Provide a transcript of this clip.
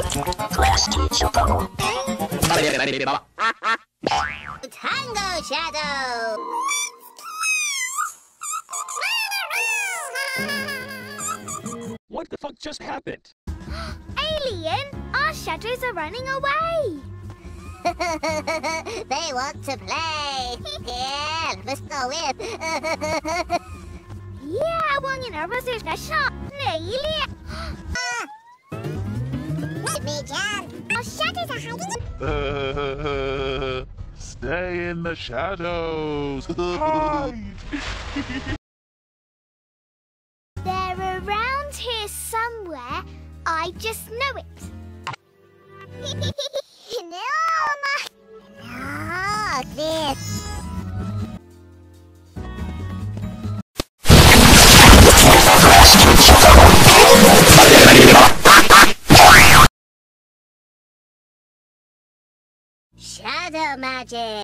Tango Shadow! What the fuck just happened? Alien, our shadows are running away. They want to play. Yeah, let's go in. Yeah, 왕이나 버스가 셔. Alien. Me, John. Our shadows are hiding. Stay in the shadows. Hide. They're around here somewhere. I just know it. No, this. Shadow magic.